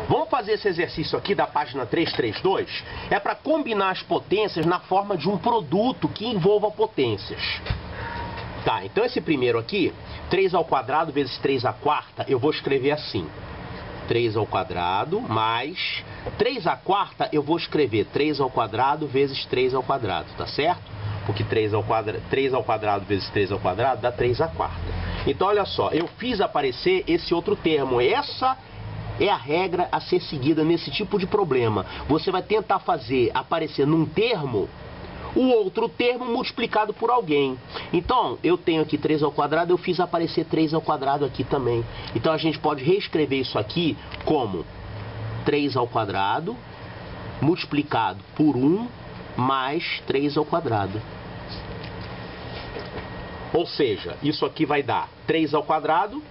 Vamos fazer esse exercício aqui da página 332. É para combinar as potências na forma de um produto que envolva potências. Tá, então esse primeiro aqui, 3 ao quadrado vezes 3 à quarta, eu vou escrever assim. 3 ao quadrado mais 3 à quarta, eu vou escrever 3 ao quadrado vezes 3 ao quadrado, tá certo? Porque 3 ao quadrado vezes 3 ao quadrado dá 3 à quarta. Então olha só, eu fiz aparecer esse outro termo. Essa é a regra a ser seguida nesse tipo de problema. Você vai tentar fazer aparecer num termo o outro termo multiplicado por alguém. Então, eu tenho aqui 3 ao quadrado, eu fiz aparecer 3 ao quadrado aqui também. Então, a gente pode reescrever isso aqui como 3 ao quadrado multiplicado por 1 mais 3 ao quadrado. Ou seja, isso aqui vai dar 3 ao quadrado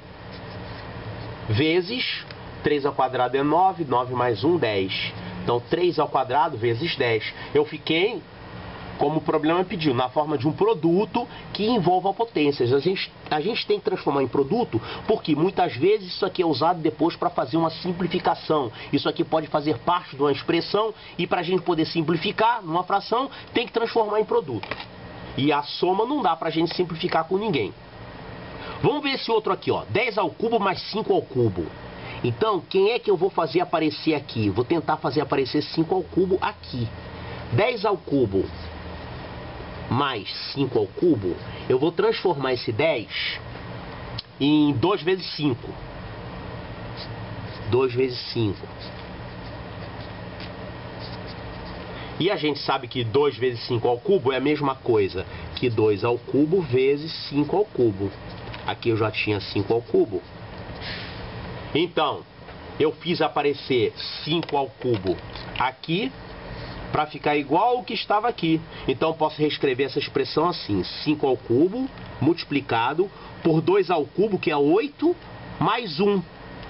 vezes 3 ao quadrado é 9, 9 mais 1, 10. Então, 3 ao quadrado vezes 10. Eu fiquei, como o problema pediu, na forma de um produto que envolva potências. A gente tem que transformar em produto porque muitas vezes isso aqui é usado depois para fazer uma simplificação. Isso aqui pode fazer parte de uma expressão e para a gente poder simplificar numa fração, tem que transformar em produto. E a soma não dá para a gente simplificar com ninguém. Vamos ver esse outro aqui, ó. 10 ao cubo mais 5 ao cubo. Então, quem é que eu vou fazer aparecer aqui? Vou tentar fazer aparecer 5 ao cubo aqui. 10 ao cubo mais 5 ao cubo, eu vou transformar esse 10 em 2 vezes 5. 2 vezes 5. E a gente sabe que 2 vezes 5 ao cubo é a mesma coisa que 2 ao cubo vezes 5 ao cubo. Aqui eu já tinha 5 ao cubo. Então, eu fiz aparecer 5 ao cubo aqui, para ficar igual ao que estava aqui. Então, posso reescrever essa expressão assim. 5 ao cubo multiplicado por 2 ao cubo, que é 8, mais 1.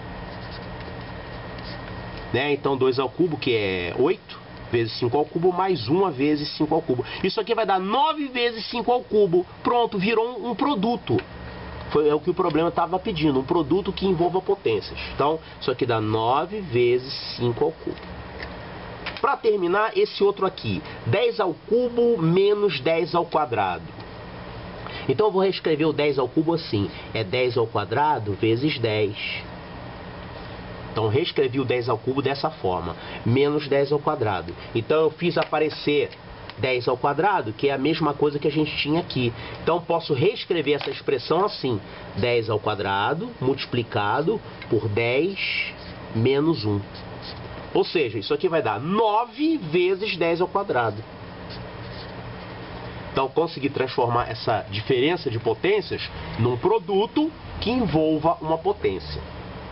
Né? Então, 2 ao cubo, que é 8, vezes 5 ao cubo, mais 1 vezes 5 ao cubo. Isso aqui vai dar 9 vezes 5 ao cubo. Pronto, virou um produto. É o que o problema estava pedindo, um produto que envolva potências. Então, isso aqui dá 9 vezes 5 ao cubo. Para terminar, esse outro aqui, 10 ao cubo menos 10 ao quadrado. Então, eu vou reescrever o 10 ao cubo assim. É 10 ao quadrado vezes 10. Então, reescrevi o 10 ao cubo dessa forma. Menos 10 ao quadrado. Então, eu fiz aparecer 10 ao quadrado, que é a mesma coisa que a gente tinha aqui. Então, posso reescrever essa expressão assim. 10 ao quadrado multiplicado por 10 menos 1. Ou seja, isso aqui vai dar 9 vezes 10 ao quadrado. Então, consegui transformar essa diferença de potências num produto que envolva uma potência.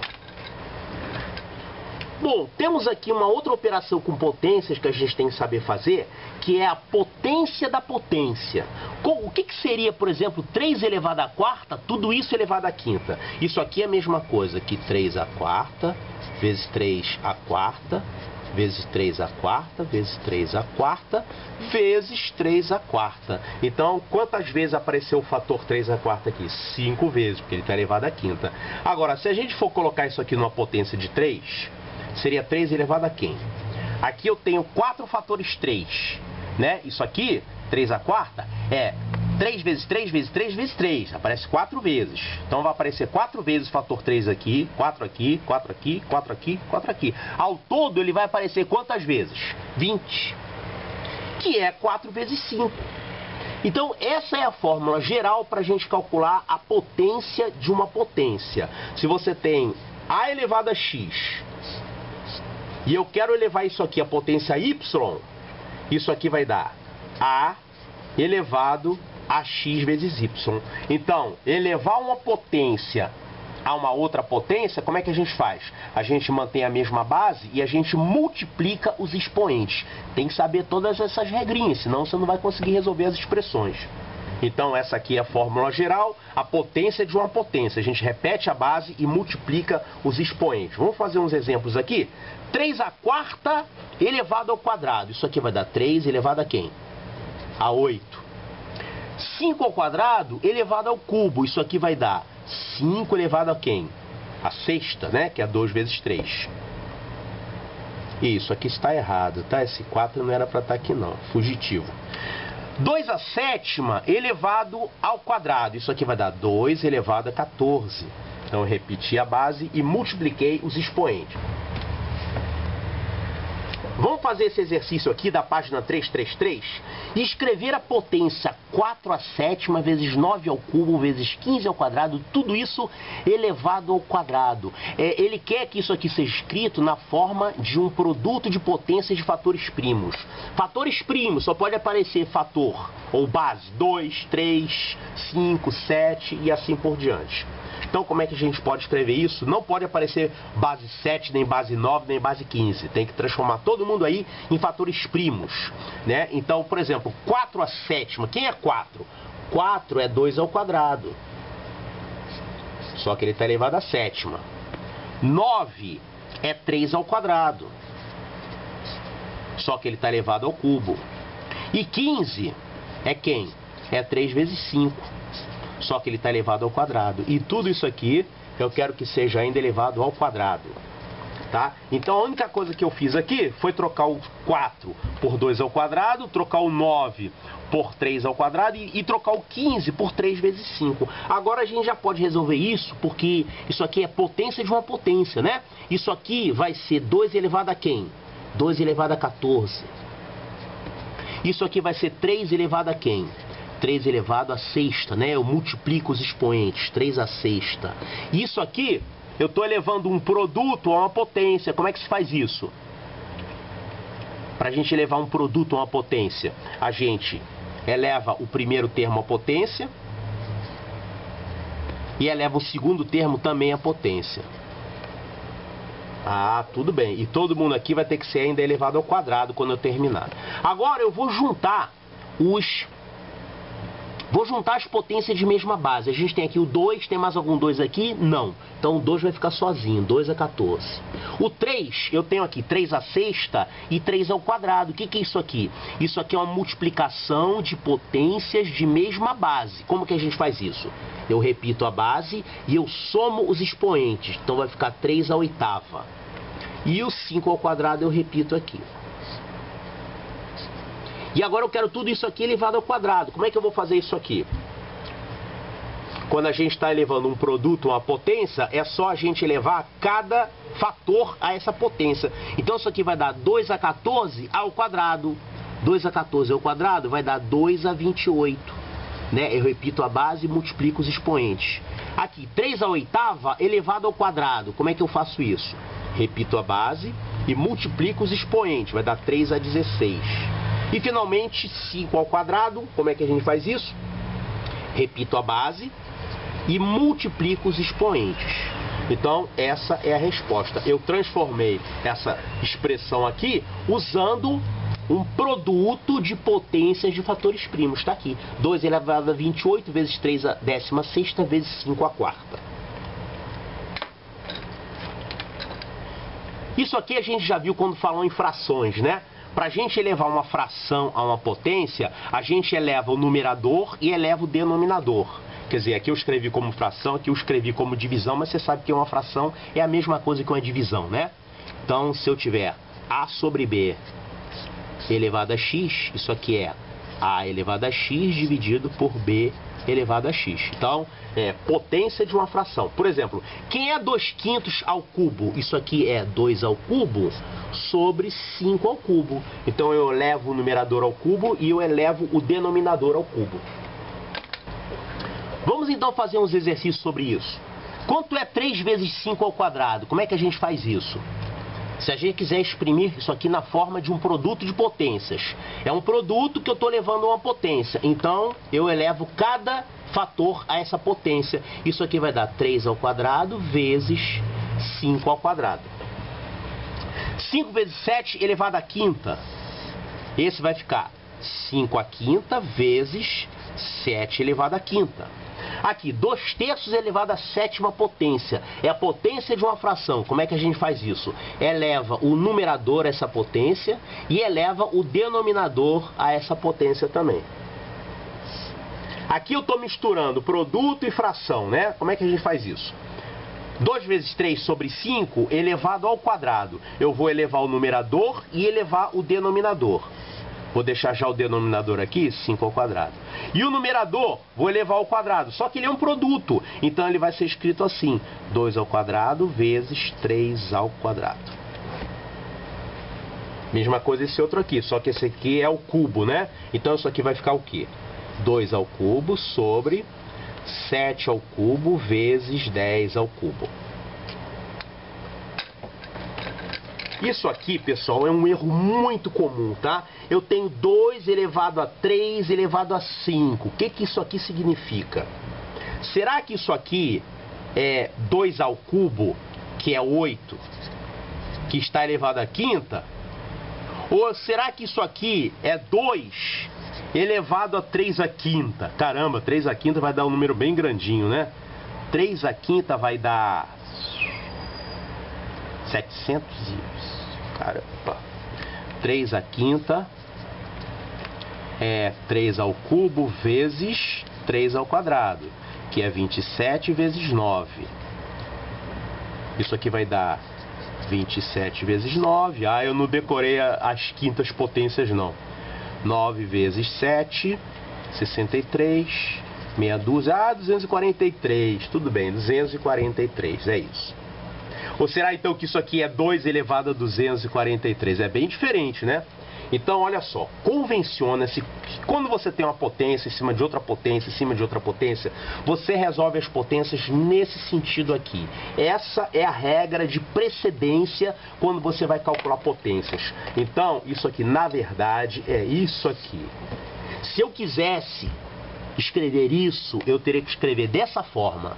Bom, temos aqui uma outra operação com potências que a gente tem que saber fazer, que é a potência da potência. O que seria, por exemplo, 3 elevado à quarta, tudo isso elevado à quinta? Isso aqui é a mesma coisa que 3 à quarta, vezes 3 à quarta, vezes 3 à quarta, vezes 3 à quarta, vezes 3 à quarta. Então, quantas vezes apareceu o fator 3 à quarta aqui? 5 vezes, porque ele está elevado à quinta. Agora, se a gente for colocar isso aqui numa potência de 3... seria 3 elevado a quem? Aqui eu tenho 4 fatores 3, né? Isso aqui, 3 à quarta, é 3 vezes 3 vezes 3 vezes 3. Aparece 4 vezes. Então vai aparecer 4 vezes o fator 3 aqui, 4 aqui, 4 aqui, 4 aqui, 4 aqui. Ao todo ele vai aparecer quantas vezes? 20. Que é 4 vezes 5. Então essa é a fórmula geral para a gente calcular a potência de uma potência. Se você tem A elevado a x... e eu quero elevar isso aqui à potência y, isso aqui vai dar A elevado a x vezes y. Então, elevar uma potência a uma outra potência, como é que a gente faz? A gente mantém a mesma base e a gente multiplica os expoentes. Tem que saber todas essas regrinhas, senão você não vai conseguir resolver as expressões. Então, essa aqui é a fórmula geral, a potência de uma potência. A gente repete a base e multiplica os expoentes. Vamos fazer uns exemplos aqui. 3 à quarta elevado ao quadrado. Isso aqui vai dar 3 elevado a quem? A 8. 5 ao quadrado elevado ao cubo. Isso aqui vai dar 5 elevado a quem? A sexta, né? Que é 2 vezes 3. Isso, aqui está errado, tá? Esse 4 não era para estar aqui não, fugitivo. 2 à sétima elevado ao quadrado. Isso aqui vai dar 2 elevado a 14. Então eu repeti a base e multipliquei os expoentes. Vamos fazer esse exercício aqui da página 333 e escrever a potência 4 à sétima vezes 9 ao cubo vezes 15 ao quadrado, tudo isso elevado ao quadrado. Ele quer que isso aqui seja escrito na forma de um produto de potências de fatores primos. Fatores primos só pode aparecer fator ou base 2, 3, 5, 7 e assim por diante. Então, como é que a gente pode escrever isso? Não pode aparecer base 7, nem base 9, nem base 15. Tem que transformar todo mundo aí em fatores primos, né? Então, por exemplo, 4 à sétima. Quem é 4? 4 é 2 ao quadrado. Só que ele está elevado à sétima. 9 é 3 ao quadrado. Só que ele está elevado ao cubo. E 15 é quem? É 3 vezes 5. Só que ele está elevado ao quadrado. E tudo isso aqui eu quero que seja ainda elevado ao quadrado. Tá? Então a única coisa que eu fiz aqui foi trocar o 4 por 2 ao quadrado, trocar o 9 por 3 ao quadrado e trocar o 15 por 3 vezes 5. Agora a gente já pode resolver isso, porque isso aqui é potência de uma potência, né? Isso aqui vai ser 2 elevado a quem? 2 elevado a 14. Isso aqui vai ser 3 elevado a quem? 3 elevado a sexta, né? Eu multiplico os expoentes, 3 a sexta. Isso aqui, eu estou elevando um produto a uma potência. Como é que se faz isso? Para a gente elevar um produto a uma potência, a gente eleva o primeiro termo à potência e eleva o segundo termo também à potência. Ah, tudo bem. E todo mundo aqui vai ter que ser ainda elevado ao quadrado quando eu terminar. Agora eu vou juntar as potências de mesma base. A gente tem aqui o 2, tem mais algum 2 aqui? Não. Então o 2 vai ficar sozinho, 2 a 14. O 3, eu tenho aqui 3 a sexta e 3 ao quadrado. O que é isso aqui? Isso aqui é uma multiplicação de potências de mesma base. Como que a gente faz isso? Eu repito a base e eu somo os expoentes. Então vai ficar 3 a oitava. E o 5 ao quadrado eu repito aqui. E agora eu quero tudo isso aqui elevado ao quadrado. Como é que eu vou fazer isso aqui? Quando a gente está elevando um produto a uma potência, é só a gente elevar cada fator a essa potência. Então isso aqui vai dar 2 a 14 ao quadrado. 2 a 14 ao quadrado vai dar 2 a 28. Né? Eu repito a base e multiplico os expoentes. Aqui, 3 a oitava elevado ao quadrado. Como é que eu faço isso? Repito a base e multiplico os expoentes. Vai dar 3 a 16. E finalmente 5 ao quadrado, como é que a gente faz isso? Repito a base e multiplico os expoentes. Então essa é a resposta. Eu transformei essa expressão aqui usando um produto de potências de fatores primos. Está aqui, 2 elevado a 28 vezes 3 a 16ª vezes 5 a quarta. Isso aqui a gente já viu quando falou em frações, né? Para a gente elevar uma fração a uma potência, a gente eleva o numerador e eleva o denominador. Quer dizer, aqui eu escrevi como fração, aqui eu escrevi como divisão, mas você sabe que uma fração é a mesma coisa que uma divisão, né? Então, se eu tiver A sobre B elevado a X, isso aqui é A elevado a X dividido por B elevado a X. Então, é potência de uma fração. Por exemplo, quem é 2/5 ao cubo? Isso aqui é 2 ao cubo sobre 5 ao cubo. Então eu elevo o numerador ao cubo e eu elevo o denominador ao cubo. Vamos então fazer uns exercícios sobre isso. Quanto é 3 vezes 5 ao quadrado? Como é que a gente faz isso? Se a gente quiser exprimir isso aqui na forma de um produto de potências. É um produto que eu estou levando a uma potência. Então eu elevo cada fator a essa potência. Isso aqui vai dar 3 ao quadrado vezes 5 ao quadrado. 5 vezes 7 elevado à quinta. Esse vai ficar 5 à quinta vezes 7 elevado à quinta. Aqui, 2/3 elevado à sétima potência. É a potência de uma fração. Como é que a gente faz isso? Eleva o numerador a essa potência e eleva o denominador a essa potência também. Aqui eu estou misturando produto e fração, né? Como é que a gente faz isso? 2 vezes 3 sobre 5 elevado ao quadrado. Eu vou elevar o numerador e elevar o denominador. Vou deixar já o denominador aqui, 5 ao quadrado. E o numerador, vou elevar ao quadrado. Só que ele é um produto. Então ele vai ser escrito assim. 2 ao quadrado vezes 3 ao quadrado. Mesma coisa esse outro aqui. Só que esse aqui é o cubo, né? Então isso aqui vai ficar o quê? 2 ao cubo sobre 7 ao cubo vezes 10 ao cubo. Isso aqui, pessoal, é um erro muito comum, tá? Eu tenho 2 elevado a 3 elevado a 5. O que que isso aqui significa? Será que isso aqui é 2 ao cubo, que é 8, que está elevado à quinta? Ou será que isso aqui é 2 elevado a 3 à quinta? Caramba, 3 à quinta vai dar um número bem grandinho, né? 3 à quinta vai dar 700 e... Caramba. 3 à quinta é 3 ao cubo vezes 3 ao quadrado, que é 27 vezes 9. Isso aqui vai dar 27 vezes 9. Ah, eu não decorei as quintas potências, não. 9 vezes 7, 63, meia dúzia, 243. Tudo bem, 243, é isso. Ou será então que isso aqui é 2 elevado a 243? É bem diferente, né? Então, olha só, convenciona-se que quando você tem uma potência em cima de outra potência, em cima de outra potência, você resolve as potências nesse sentido aqui. Essa é a regra de precedência quando você vai calcular potências. Então, isso aqui, na verdade, é isso aqui. Se eu quisesse escrever isso, eu teria que escrever dessa forma.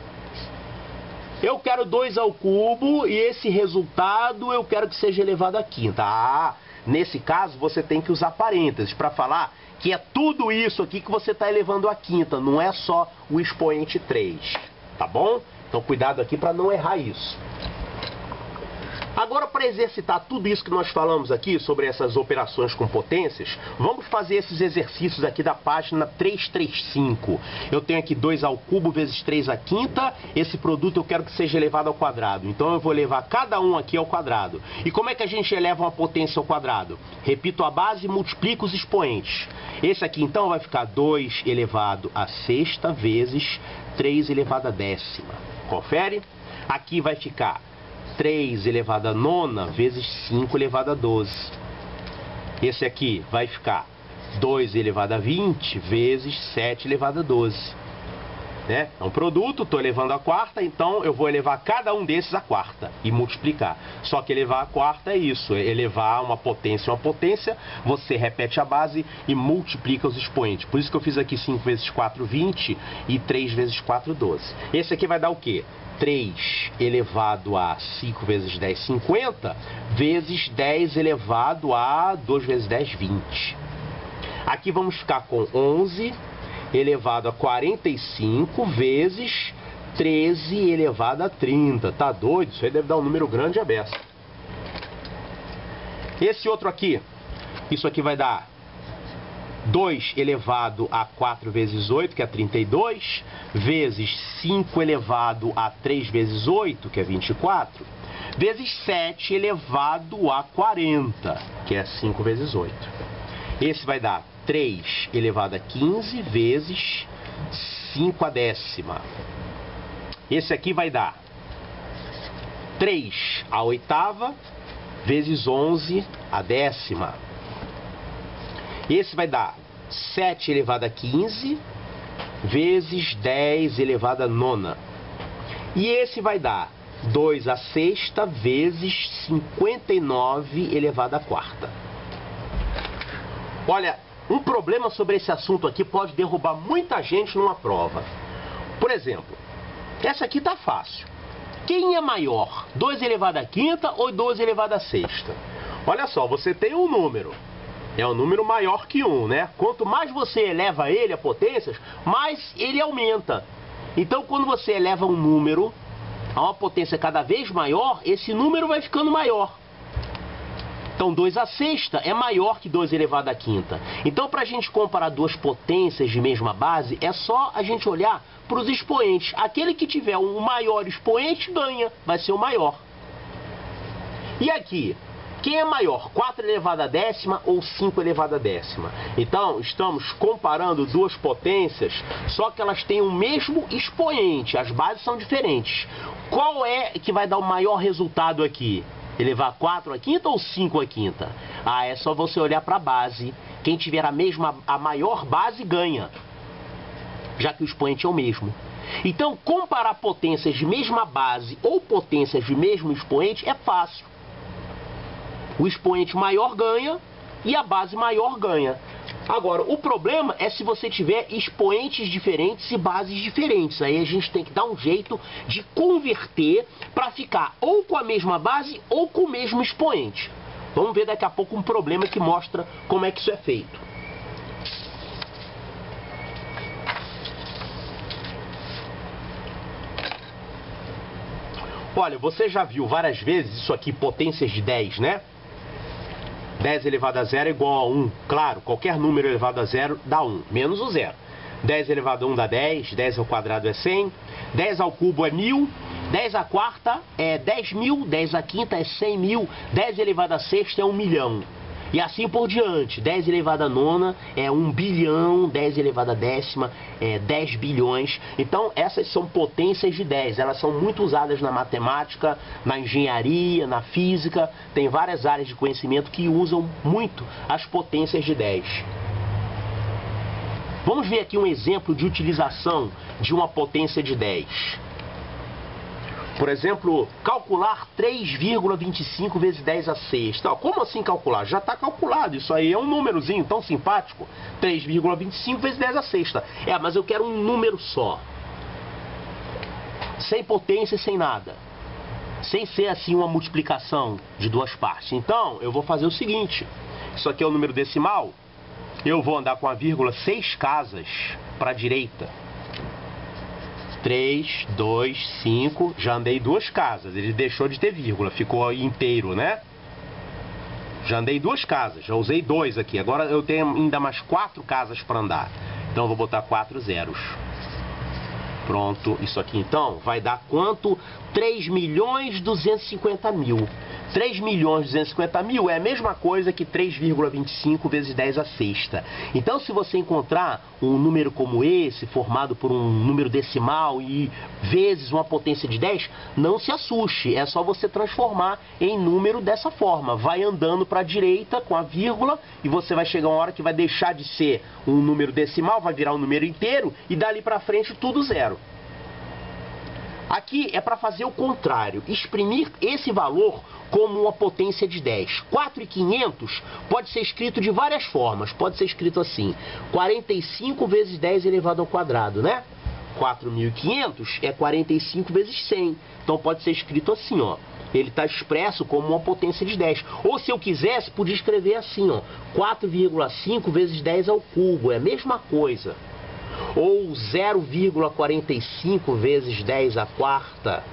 Eu quero 2 ao cubo e esse resultado eu quero que seja elevado à quinta. Ah, nesse caso você tem que usar parênteses para falar que é tudo isso aqui que você está elevando à quinta, não é só o expoente 3, tá bom? Então cuidado aqui para não errar isso. Agora, para exercitar tudo isso que nós falamos aqui sobre essas operações com potências, vamos fazer esses exercícios aqui da página 335. Eu tenho aqui 2 ao cubo vezes 3 à quinta. Esse produto eu quero que seja elevado ao quadrado. Então eu vou levar cada um aqui ao quadrado. E como é que a gente eleva uma potência ao quadrado? Repito a base e multiplico os expoentes. Esse aqui então vai ficar 2 elevado à sexta vezes 3 elevado à décima. Confere? Aqui vai ficar 3 elevado a nona vezes 5 elevado a 12. Esse aqui vai ficar 2 elevado a 20 vezes 7 elevado a 12. Né? É um produto, estou elevando a quarta, então eu vou elevar cada um desses à quarta e multiplicar. Só que elevar a quarta é isso, é elevar uma potência, você repete a base e multiplica os expoentes. Por isso que eu fiz aqui 5 vezes 4, 20 e 3 vezes 4, 12. Esse aqui vai dar o quê? 3 elevado a 5 vezes 10, 50, vezes 10 elevado a 2 vezes 10, 20. Aqui vamos ficar com 11 elevado a 45 vezes 13 elevado a 30. Tá doido? Isso aí deve dar um número grande a beça. Esse outro aqui, isso aqui vai dar 2 elevado a 4 vezes 8, que é 32, vezes 5 elevado a 3 vezes 8, que é 24, vezes 7 elevado a 40, que é 5 vezes 8. Esse vai dar 3 elevado a 15 vezes 5 a décima. Esse aqui vai dar 3 a oitava vezes 11 a décima. Esse vai dar 7 elevado a 15 vezes 10 elevado a nona. E esse vai dar 2 a sexta vezes 59 elevado a quarta. Olha, um problema sobre esse assunto aqui pode derrubar muita gente numa prova. Por exemplo, essa aqui tá fácil. Quem é maior? 2 elevado a quinta ou 2 elevado a sexta? Olha só, você tem um número. É um número maior que 1, né? Quanto mais você eleva ele a potências, mais ele aumenta. Então, quando você eleva um número a uma potência cada vez maior, esse número vai ficando maior. Então 2 à sexta é maior que 2 elevado à quinta. Então para a gente comparar duas potências de mesma base, é só a gente olhar para os expoentes. Aquele que tiver um maior expoente ganha, vai ser o maior. E aqui, quem é maior, 4 elevado à décima ou 5 elevado à décima? Então, estamos comparando duas potências, só que elas têm o mesmo expoente, as bases são diferentes. Qual é que vai dar o maior resultado aqui? Elevar 4 à quinta ou 5 à quinta? Ah, é só você olhar para a base. Quem tiver a maior base ganha, já que o expoente é o mesmo. Então, comparar potências de mesma base ou potências de mesmo expoente é fácil. O expoente maior ganha e a base maior ganha. Agora, o problema é se você tiver expoentes diferentes e bases diferentes. Aí a gente tem que dar um jeito de converter para ficar ou com a mesma base ou com o mesmo expoente. Vamos ver daqui a pouco um problema que mostra como é que isso é feito. Olha, você já viu várias vezes isso aqui, potências de 10, né? 10 elevado a 0 é igual a 1. Claro, qualquer número elevado a 0 dá 1, menos o 0. 10 elevado a 1 dá 10, 10 ao quadrado é 100, 10 ao cubo é 1000, 10 à quarta é 10.000, 10 à quinta é 100.000, 10 elevado a sexta é 1 milhão. E assim por diante, 10 elevado a nona é 1 bilhão, 10 elevado a décima é 10 bilhões. Então essas são potências de 10, elas são muito usadas na matemática, na engenharia, na física. Tem várias áreas de conhecimento que usam muito as potências de 10. Vamos ver aqui um exemplo de utilização de uma potência de 10. Por exemplo, calcular 3,25 vezes 10 à sexta. Como assim calcular? Já está calculado, isso aí é um númerozinho tão simpático. 3,25 vezes 10 à sexta. Mas eu quero um número só. Sem potência e sem nada. Sem ser assim uma multiplicação de duas partes. Então, eu vou fazer o seguinte. Isso aqui é o número decimal. Eu vou andar com a vírgula 6 casas para a direita. 3, 2, 5, já andei 2 casas, ele deixou de ter vírgula, ficou inteiro, né? Já andei 2 casas, já usei 2 aqui, agora eu tenho ainda mais 4 casas para andar, então eu vou botar 4 zeros. Pronto, isso aqui então vai dar quanto? 3.250.000. 3.250.000 é a mesma coisa que 3,25 vezes 10 à sexta. Então, se você encontrar um número como esse, formado por um número decimal e vezes uma potência de 10, não se assuste. É só você transformar em número dessa forma. Vai andando para a direita com a vírgula e você vai chegar uma hora que vai deixar de ser um número decimal, vai virar um número inteiro e dali para frente tudo zero. Aqui é para fazer o contrário, exprimir esse valor como uma potência de 10. 4.500 pode ser escrito de várias formas. Pode ser escrito assim, 45 vezes 10 elevado ao quadrado, né? 4.500 é 45 vezes 100. Então pode ser escrito assim, ó. Ele está expresso como uma potência de 10. Ou se eu quisesse, podia escrever assim, ó. 4,5 vezes 10 ao cubo, é a mesma coisa. Ou 0,45 vezes 10 à quarta.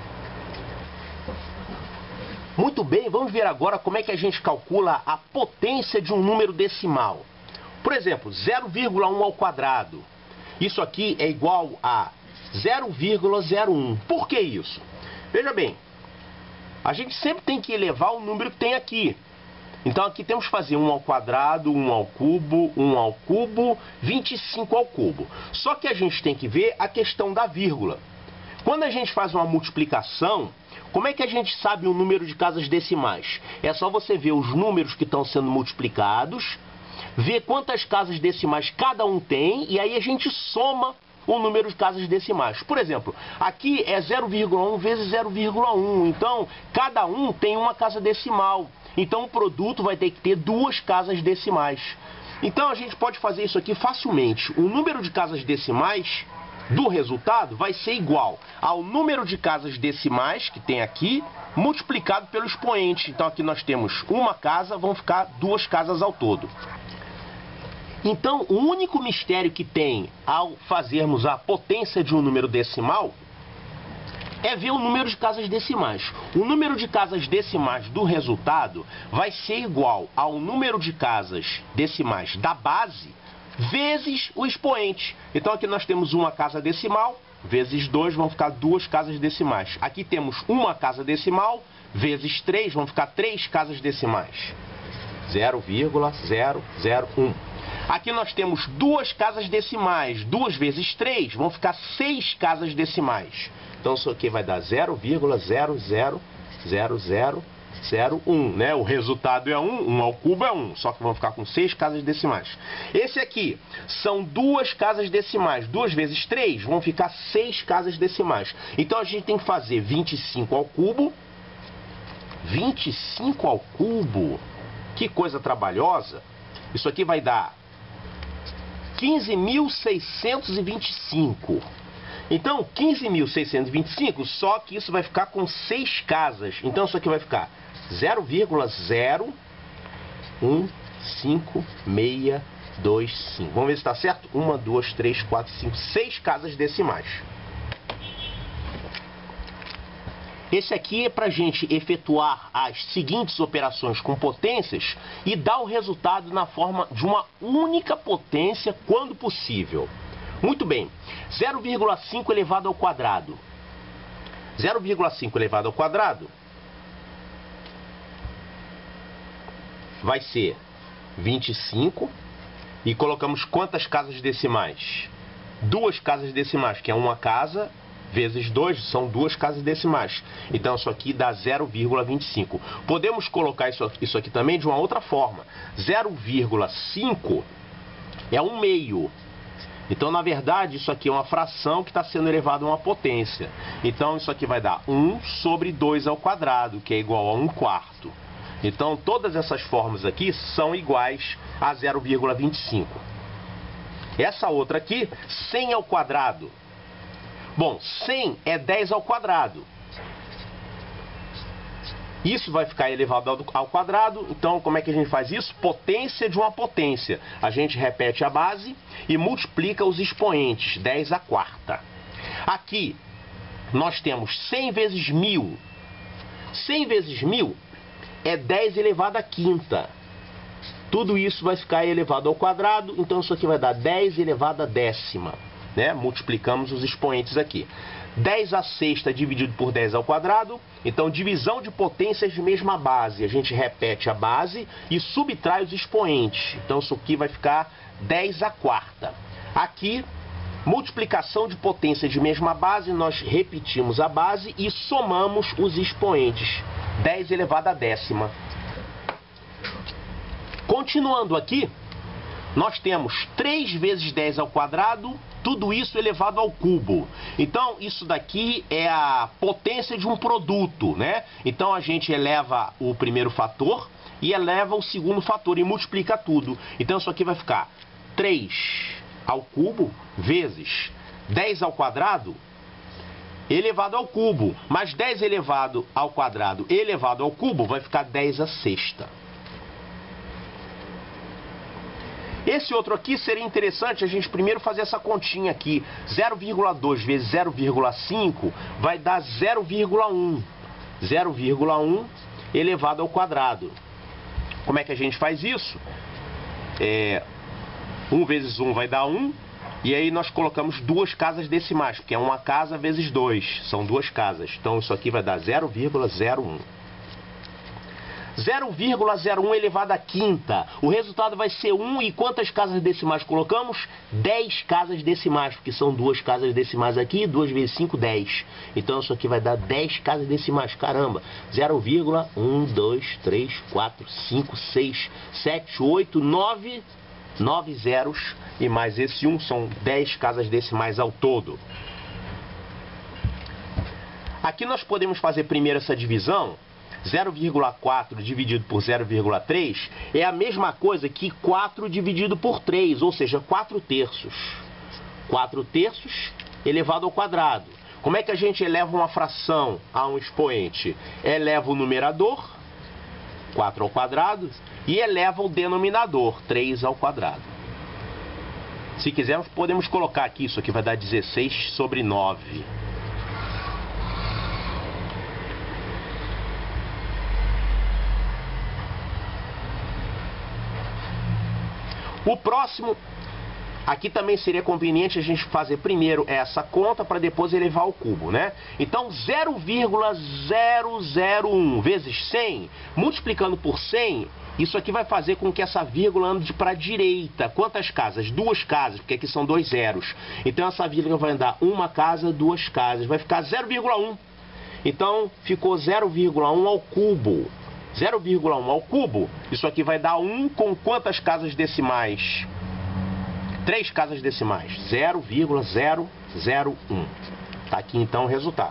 Muito bem, vamos ver agora como é que a gente calcula a potência de um número decimal. Por exemplo, 0,1 ao quadrado. Isso aqui é igual a 0,01. Por que isso? Veja bem, a gente sempre tem que elevar o número que tem aqui. Então aqui temos que fazer 1 ao quadrado, 1 ao cubo, 1 ao cubo, 25 ao cubo. Só que a gente tem que ver a questão da vírgula. Quando a gente faz uma multiplicação, como é que a gente sabe o número de casas decimais? É só você ver os números que estão sendo multiplicados, ver quantas casas decimais cada um tem, e aí a gente soma o número de casas decimais. Por exemplo, aqui é 0,1 vezes 0,1, então cada um tem uma casa decimal. Então o produto vai ter que ter 2 casas decimais. Então a gente pode fazer isso aqui facilmente. O número de casas decimais do resultado vai ser igual ao número de casas decimais que tem aqui, multiplicado pelo expoente. Então aqui nós temos uma casa, vão ficar 2 casas ao todo. Então o único mistério que tem ao fazermos a potência de um número decimal é ver o número de casas decimais. O número de casas decimais do resultado vai ser igual ao número de casas decimais da base vezes o expoente. Então aqui nós temos uma casa decimal, vezes 2 vão ficar 2 casas decimais. Aqui temos uma casa decimal, vezes 3 vão ficar 3 casas decimais. 0,001. Aqui nós temos 2 casas decimais, 2 vezes 3 vão ficar 6 casas decimais. Então isso aqui vai dar 0,000001, né? O resultado é 1, 1 ao cubo é 1, só que vão ficar com 6 casas decimais. Esse aqui são 2 casas decimais, 2 vezes 3 vão ficar 6 casas decimais. Então a gente tem que fazer 25 ao cubo. 25 ao cubo, que coisa trabalhosa. Isso aqui vai dar 15.625. Então, 15.625, só que isso vai ficar com 6 casas. Então, isso aqui vai ficar 0,01565. Vamos ver se está certo? 1, 2, 3, 4, 5, 6 casas decimais. Esse aqui é para a gente efetuar as seguintes operações com potências e dar o resultado na forma de uma única potência quando possível. Muito bem, 0,5 elevado ao quadrado. 0,5 elevado ao quadrado vai ser 25. E colocamos quantas casas decimais? 2 casas decimais, que é uma casa, vezes 2, são 2 casas decimais. Então isso aqui dá 0,25. Podemos colocar isso aqui também de uma outra forma. 0,5 é 1/2. Então, na verdade, isso aqui é uma fração que está sendo elevada a uma potência. Então, isso aqui vai dar 1 sobre 2 ao quadrado, que é igual a 1/4. Então, todas essas formas aqui são iguais a 0,25. Essa outra aqui, 100 ao quadrado. Bom, 100 é 10 ao quadrado. Isso vai ficar elevado ao quadrado. Então, como é que a gente faz isso? Potência de uma potência. A gente repete a base e multiplica os expoentes, 10 à quarta. Aqui, nós temos 100 vezes 1000. 100 vezes 1000 é 10 elevado à quinta. Tudo isso vai ficar elevado ao quadrado. Então, isso aqui vai dar 10 elevado à décima. Né? Multiplicamos os expoentes aqui. 10 à sexta dividido por 10 ao quadrado. Então, divisão de potências de mesma base. A gente repete a base e subtrai os expoentes. Então, isso aqui vai ficar 10 à quarta. Aqui, multiplicação de potências de mesma base. Nós repetimos a base e somamos os expoentes. 10 elevado à décima. Continuando aqui, nós temos 3 vezes 10 ao quadrado, tudo isso elevado ao cubo. Então, isso daqui é a potência de um produto, né? Então, a gente eleva o primeiro fator e eleva o segundo fator e multiplica tudo. Então, isso aqui vai ficar 3 ao cubo vezes 10 ao quadrado elevado ao cubo. Mas 10 elevado ao quadrado elevado ao cubo vai ficar 10 à sexta. Esse outro aqui seria interessante a gente primeiro fazer essa continha aqui. 0,2 vezes 0,5 vai dar 0,1. 0,1 elevado ao quadrado. Como é que a gente faz isso? 1 vezes 1 vai dar 1. E aí nós colocamos 2 casas decimais, porque é uma casa vezes 2. São 2 casas. Então isso aqui vai dar 0,01. 0,01 elevado à quinta. O resultado vai ser 1 e quantas casas decimais colocamos? 10 casas decimais, porque são 2 casas decimais aqui, 2 vezes 5, 10. Então isso aqui vai dar 10 casas decimais. Caramba! 0,1, 2, 3, 4, 5, 6, 7, 8, 9... 9 zeros e mais esse 1 são 10 casas decimais ao todo. Aqui nós podemos fazer primeiro essa divisão. 0,4 dividido por 0,3 é a mesma coisa que 4 dividido por 3, ou seja, 4 terços. 4 terços elevado ao quadrado. Como é que a gente eleva uma fração a um expoente? Eleva o numerador, 4 ao quadrado, e eleva o denominador, 3 ao quadrado. Se quisermos, podemos colocar aqui, isso aqui vai dar 16 sobre 9. O próximo, aqui também seria conveniente a gente fazer primeiro essa conta para depois elevar ao cubo, né? Então 0,001 vezes 100, multiplicando por 100, isso aqui vai fazer com que essa vírgula ande para a direita. Quantas casas? 2 casas, porque aqui são 2 zeros. Então essa vírgula vai andar uma casa, 2 casas. Vai ficar 0,1. Então ficou 0,1 ao cubo. 0,1 ao cubo, isso aqui vai dar 1 com quantas casas decimais? 3 casas decimais. 0,001. Tá aqui então o resultado.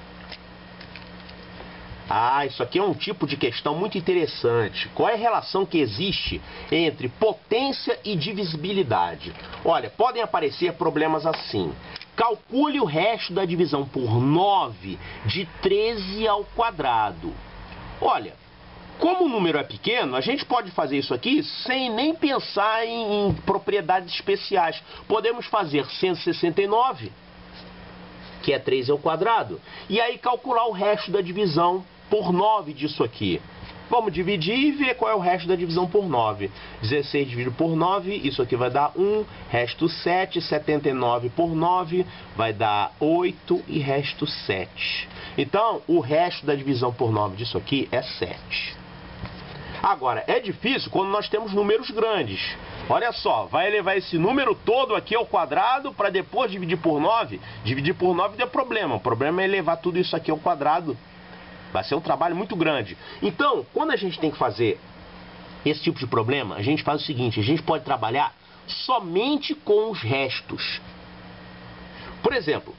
Ah, isso aqui é um tipo de questão muito interessante. Qual é a relação que existe entre potência e divisibilidade? Olha, podem aparecer problemas assim. Calcule o resto da divisão por 9 de 13 ao quadrado. Olha, como o número é pequeno, a gente pode fazer isso aqui sem nem pensar em propriedades especiais. Podemos fazer 169, que é 13 ao quadrado, e aí calcular o resto da divisão por 9 disso aqui. Vamos dividir e ver qual é o resto da divisão por 9. 16 dividido por 9, isso aqui vai dar 1, resto 7, 79 por 9, vai dar 8 e resto 7. Então, o resto da divisão por 9 disso aqui é 7. Agora, é difícil quando nós temos números grandes. Olha só, vai elevar esse número todo aqui ao quadrado para depois dividir por 9. Dividir por 9 deu problema. O problema é elevar tudo isso aqui ao quadrado. Vai ser um trabalho muito grande. Então, quando a gente tem que fazer esse tipo de problema, a gente faz o seguinte, a gente pode trabalhar somente com os restos. Por exemplo,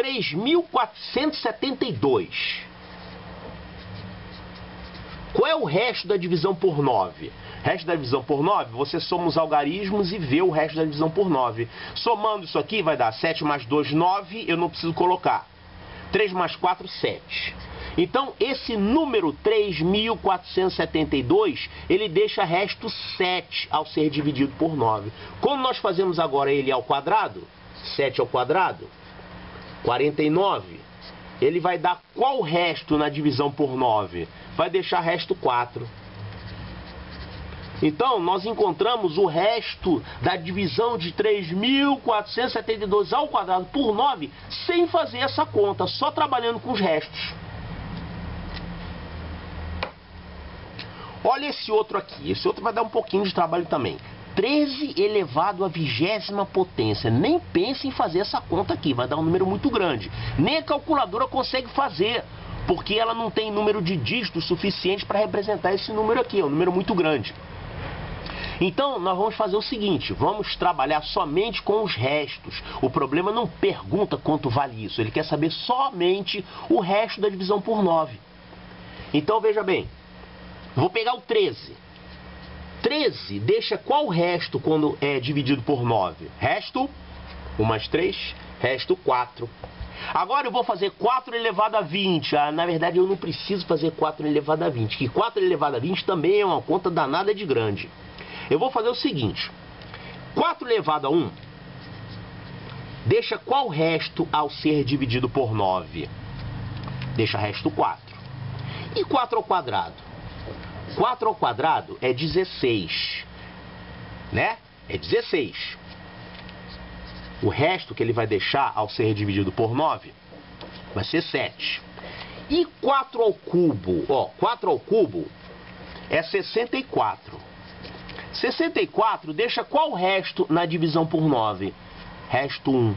3.472. Qual é o resto da divisão por 9? Resto da divisão por 9, você soma os algarismos e vê o resto da divisão por 9. Somando isso aqui vai dar 7 mais 2, 9, eu não preciso colocar. 3 mais 4, 7. Então, esse número 3.472, ele deixa resto 7 ao ser dividido por 9. Como nós fazemos agora ele ao quadrado, 7 ao quadrado, 49, ele vai dar qual resto na divisão por 9? Vai deixar resto 4. Então, nós encontramos o resto da divisão de 3.472 ao quadrado por 9 sem fazer essa conta, só trabalhando com os restos. Olha esse outro aqui. Esse outro vai dar um pouquinho de trabalho também. 13 elevado à 20ª potência. Nem pense em fazer essa conta aqui, vai dar um número muito grande. Nem a calculadora consegue fazer, porque ela não tem número de dígitos suficiente para representar esse número aqui. É um número muito grande. Então, nós vamos fazer o seguinte, vamos trabalhar somente com os restos. O problema não pergunta quanto vale isso, ele quer saber somente o resto da divisão por 9. Então, veja bem, vou pegar o 13. 13 deixa qual resto quando é dividido por 9? Resto 1 mais 3, resto 4. Agora eu vou fazer 4 elevado a 20. Na verdade, eu não preciso fazer 4 elevado a 20, que 4 elevado a 20 também é uma conta danada de grande. Eu vou fazer o seguinte, 4 elevado a 1 deixa qual resto ao ser dividido por 9? Deixa resto 4. E 4 ao quadrado? 4 ao quadrado é 16, né? É 16. O resto que ele vai deixar ao ser dividido por 9 vai ser 7. E 4 ao cubo? Ó, 4 ao cubo é 64. 64 deixa qual resto na divisão por 9? Resto 1.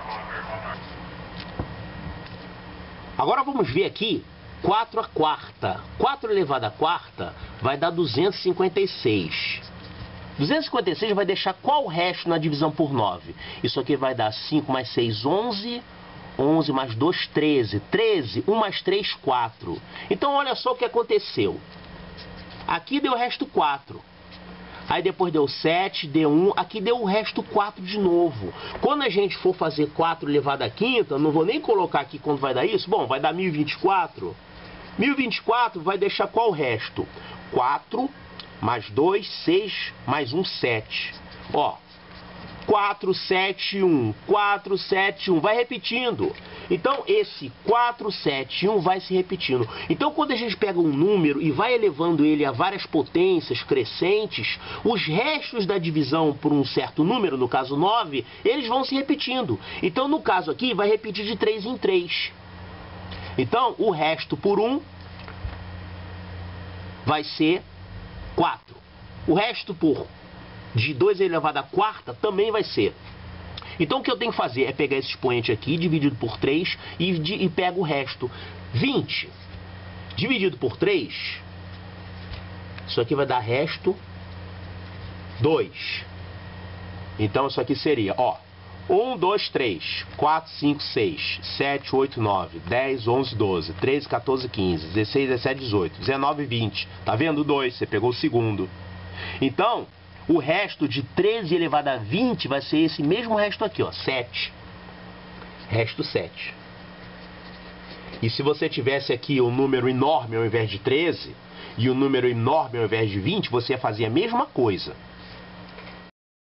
Agora vamos ver aqui 4 à quarta. 4 elevado à quarta vai dar 256. 256 vai deixar qual resto na divisão por 9? Isso aqui vai dar 5 mais 6, 11. 11 mais 2, 13. 13, 1 mais 3, 4. Então olha só o que aconteceu. Aqui deu o resto 4. Aí depois deu 7, deu 1, aqui deu o resto 4 de novo. Quando a gente for fazer 4 elevado à quinta, não vou nem colocar aqui quanto vai dar isso. Bom, vai dar 1024. 1024 vai deixar qual resto? 4 mais 2, 6, mais 1, 7. Ó, 471, 471, vai repetindo. Então, esse 471 vai se repetindo. Então, quando a gente pega um número e vai elevando ele a várias potências crescentes, os restos da divisão por um certo número, no caso 9, eles vão se repetindo. Então, no caso aqui, vai repetir de 3 em 3. Então, o resto por 1 vai ser 4. O resto por de 2 elevado à quarta também vai ser. Então o que eu tenho que fazer é pegar esse expoente aqui, dividido por 3, e pego o resto. 20 dividido por 3, isso aqui vai dar resto 2. Então isso aqui seria, ó, 1, 2, 3, 4, 5, 6, 7, 8, 9, 10, 11, 12, 13, 14, 15, 16, 17, 18, 19, 20. Tá vendo? 2, você pegou o segundo. Então, o resto de 13 elevado a 20 vai ser esse mesmo resto aqui, ó, 7. Resto 7. E se você tivesse aqui um número enorme ao invés de 13, e um número enorme ao invés de 20, você ia fazer a mesma coisa.